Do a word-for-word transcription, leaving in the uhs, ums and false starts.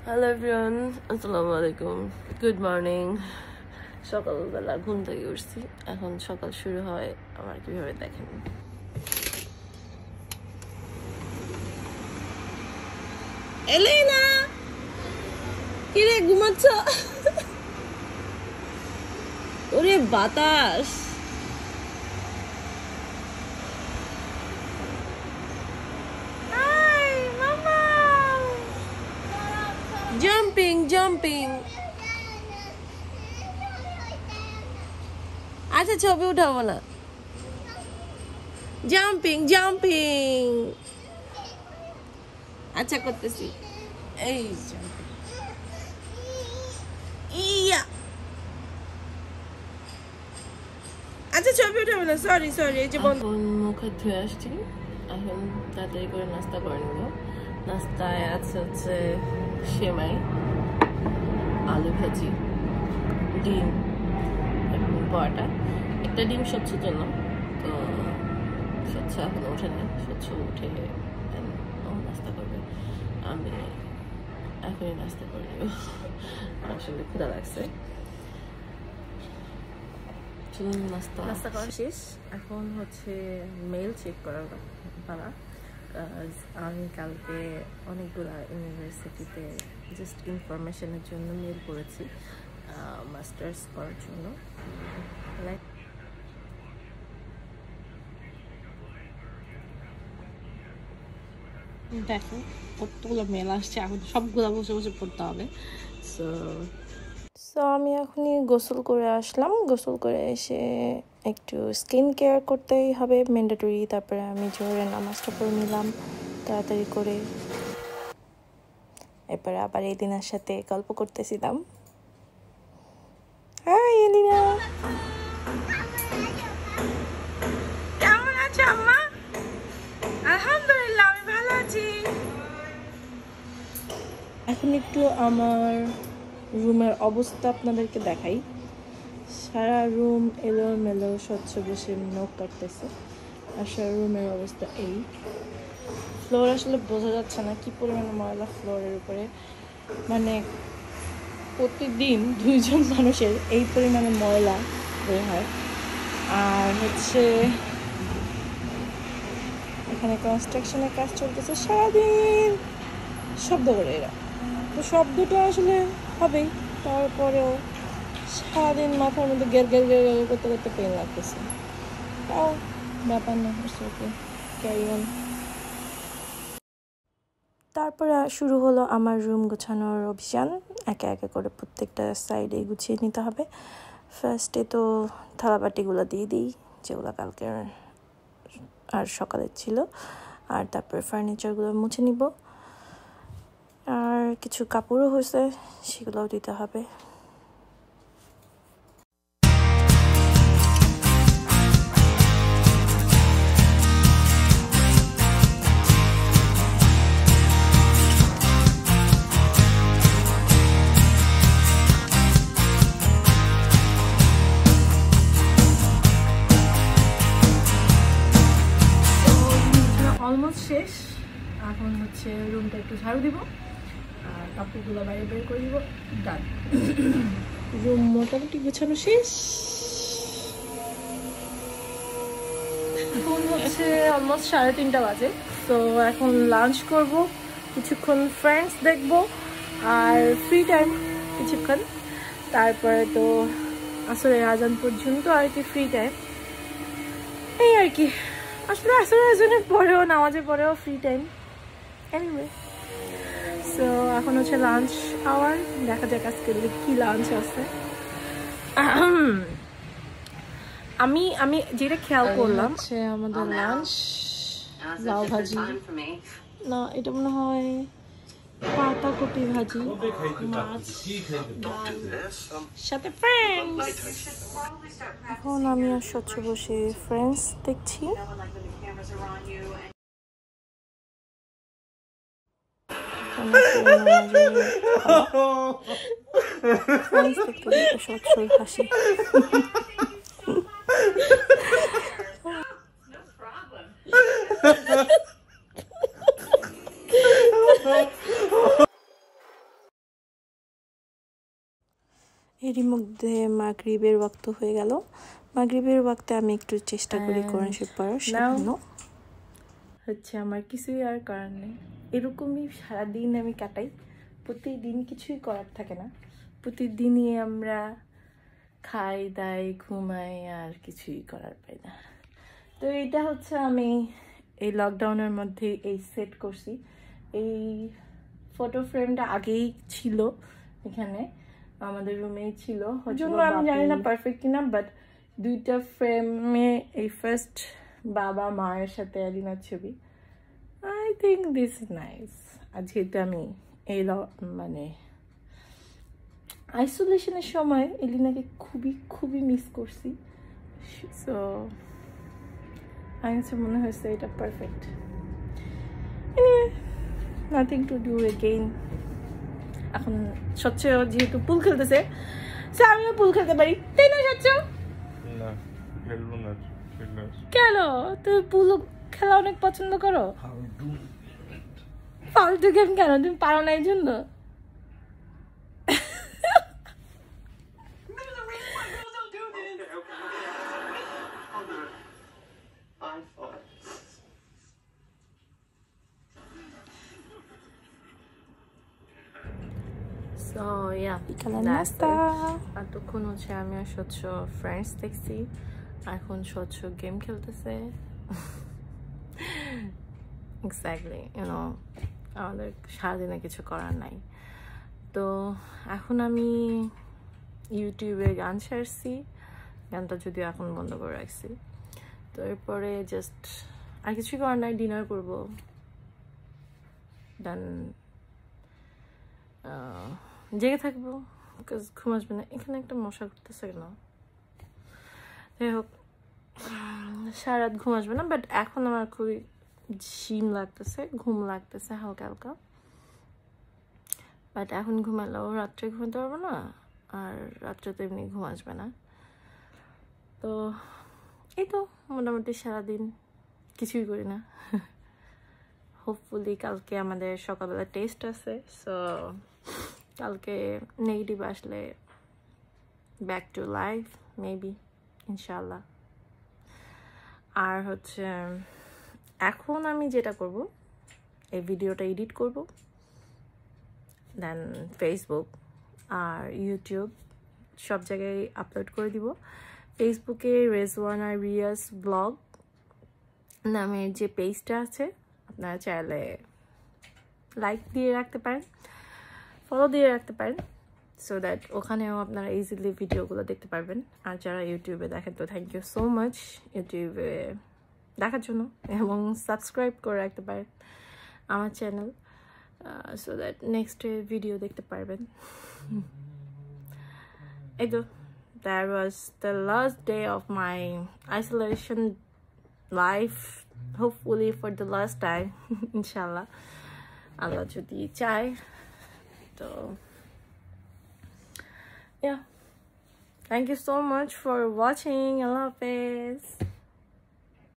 Hello everyone, আসসালামু আলাইকুম, good morning. সকালবেলা ঘুম থেকে উঠছি, এখন সকাল শুরু হয় আমার কিভাবে দেখেন। এলেনা কিরে ঘুমাচ্ছ? ওরে বাতাস, জাম্পিং জাম্পিং। আচ্ছা ছবি উঠাবো না, জাম্পিং জাম্পিং। আচ্ছা করতেছি, এই ইয়া। আচ্ছা ছবি উঠাবো না, সরি সরি। এই যে এখন মুখ হাত ধুয়ে আসছি, এখন তাড়াতাড়ি করে নাস্তা করে নেবো। নাস্তায় আছে হচ্ছে সেমাই, আলু ভাজি, ডিম এবং পরোটা। একটা ডিম স্বচ্ছের জন্য, তো স্বচ্ছ এখন ওঠে না, স্বচ্ছ উঠে ও নাস্তা করবে, আমি এখনই নাস্তা করে নেব। আসলে ক্ষুধা লাগছে। নাস্তা নাস্তা করা শেষ, এখন হচ্ছে মেল চেক করার পালা। আমি কালকে অনেকগুলো ইউনিভার্সিটিতে জাস্ট ইনফরমেশনের জন্য মেল করেছি মাস্টার্স করার জন্য। লাইক দেখো কতগুলো মেল আসছে, এখন সবগুলো বসে বসে পড়তে হবে। সো সো আমি এখনই গোসল করে আসলাম, গোসল করে এসে একটু স্কিন কেয়ার করতেই হবে ম্যান্ডেটরি। তারপরে আমি জোহরের নামাজটা পড়ে নিলাম তাড়াতাড়ি করে। এরপরে আবার এই দিনের সাথে গল্প করতেছিলাম। হাই এলিনা, কেমন আছো আম্মা? আলহামদুলিল্লাহ আমি ভালো আছি। এখন একটু আমার রুমের অবস্থা আপনাদেরকে দেখাই। সারা রুম এলোমেলো, স্বচ্ছ বসে নখ কাটতেছে। আর সারা রুমের অবস্থা এই। ফ্লোর আসলে বোঝা যাচ্ছে না কি পরিমাণে ময়লা ফ্লোরের উপরে, মানে প্রতিদিন দুইজন মানুষের এই পরিমাণে ময়লা বের হয়। আর হচ্ছে এখানে কনস্ট্রাকশনের কাজ চলতেছে, সারাদিন শব্দ করে এরা। তো শব্দটা আসলে হবেই, তারপরেও সারাদিন মাথার মধ্যে গের গের গের গের করতে করতে পেন লাগতেছে। তাও ব্যাপার না, ওকে ক্যারি অন। তারপরে শুরু হলো আমার রুম গোছানোর অভিযান। একে একে করে প্রত্যেকটা সাইডে গুছিয়ে নিতে হবে। ফার্স্টে তো থালাবাটিগুলো দিয়ে দিই, যেগুলো কালকের আর সকালের ছিল। আর তারপরে ফার্নিচারগুলো মুছে নিব, আর কিছু কাপড়ও হয়েছে সেগুলোও দিতে হবে। অলমোস্ট শেষ, এখন হচ্ছে রুমটা একটু ঝাড়ু দিব আর কাপড়গুলো বাইরে বের করে দিব। ডান, রুম মোটামুটি গোছানো শেষ। এখন হচ্ছে অলমোস্ট সাড়ে তিনটা বাজে। তো এখন লাঞ্চ করব, কিছুক্ষণ ফ্রেন্ডস দেখব, আর ফ্রি টাইম কিছুক্ষণ। তারপরে তো আসরের আজান পর্যন্ত আর কি ফ্রি টাইম, এই আর কি। আসলে আসরের আজানের পরেও, নামাজের পরেও ফ্রি টাইম। এনিওয়ে, সো এখন হচ্ছে লাঞ্চ আওয়ার, দেখা যাক আজকে কি লাঞ্চ আছে। আমি আমি যেটা খেয়াল করলাম হচ্ছে আমাদের লাঞ্চ লাউ ভাজি, না এটা মনে হয় পাতাকপি ভাজি, মাছ, ডাল, সাথে ফ্রেন্ডস। এখন আমি আর স্বচ্ছ বসে ফ্রেন্ডস দেখছি। ফ্রেন্ডস দেখতে দেখতে স্বচ্ছই হাসি। এরই মধ্যে মাগরিবের ওয়াক্ত হয়ে গেল। মাগরিবের ওয়াক্তে আমি একটু চেষ্টা করি কোরআন শরীফ পড়ার, সেজন্য হচ্ছে আমার কিছুই আর করার নেই। এরকমই সারাদিন আমি কাটাই, প্রতিদিন কিছুই করার থাকে না, প্রতিদিনই আমরা খাই দাই ঘুমাই আর কিছুই করার পাই না। তো এইটা হচ্ছে আমি এই লকডাউনের মধ্যে এই সেট করছি। এই ফটো ফ্রেমটা আগেই ছিল, এখানে আমাদের রুমেই ছিল, জন্য আমি জানি না পারফেক্ট কিনা, বাট দুইটা ফ্রেমে এই ফার্স্ট বাবা মায়ের সাথে এলিনার ছবি। I think this is nice. আর যেহেতু আমি এই মানে আইসোলেশনের সময় এলিনাকে খুবই খুবই মিস করছি, সো আমার কাছে মনে হয়েছে এটা perfect. Nothing to do again. এখন স্বচ্ছ যেহেতু পুল খেলতেছে, সে আমিও পুল খেলতে পারি, তাই না স্বচ্ছ? না, খেলবো না। কেন? তুমি পুল খেলা অনেক পছন্দ করো। ফালতু গেম কেন? তুমি পারো না এই জন্য? So yeah, নাস্তা। এতক্ষণ হচ্ছে আমি আর স্বচ্ছ ফ্রেন্ডস দেখছি, এখন স্বচ্ছ গেম খেলতেছে। এক্স্যাক্টলি, ইউনো আমাদের সারাদিনে কিছু করার নাই। তো এখন আমি ইউটিউবে গান ছাড়ছি, গানটা যদিও এখন বন্ধ করে রাখছি। তো এরপরে জাস্ট আর কিছুই করার নাই, ডিনার করবো, দেন জেগে থাকবো, বিকজ ঘুম আসবে না। এখানে একটা মশা করতেছে কেন? যাই হোক, সারা রাত ঘুম আসবে না, বাট এখন আমার খুবই ঝিম লাগতেছে, ঘুম লাগতেছে হালকা হালকা। বাট এখন ঘুমালেও রাত্রে ঘুমাতে পারবো না, আর রাত্রে তো এমনি ঘুম আসবে না। তো এই তো মোটামুটি সারাদিন কিছুই করি না। হোপফুলি কালকে আমাদের সকালবেলা টেস্ট আছে, সো কালকে নেগেটিভ আসলে ব্যাক টু লাইফ মেবি, ইনশাল্লাহ। আর হচ্ছে এখন আমি যেটা করব, এই ভিডিওটা এডিট করব, দেন ফেসবুক আর ইউটিউব সব জায়গায় আপলোড করে দিব। ফেসবুকে রেজওয়ানা রিয়াজ ব্লগ নামের যে পেজটা আছে, আপনারা চাইলে লাইক দিয়ে রাখতে পারেন, ফলো দিয়ে রাখতে পারেন, সো দ্যাট ওখানেও আপনারা ইজিলি ভিডিওগুলো দেখতে পারবেন। আর যারা ইউটিউবে দেখেন, তো থ্যাংক ইউ সো মাচ ইউটিউবে দেখার জন্য, এবং সাবস্ক্রাইব করে রাখতে পারেন আমার channel, so that next video দেখতে পারবেন। এই তো, that was the last day of my isolation life, hopefully for the last time, inshallah, Allah jodi chai. So yeah, thank you so much for watching. Allah Hafiz.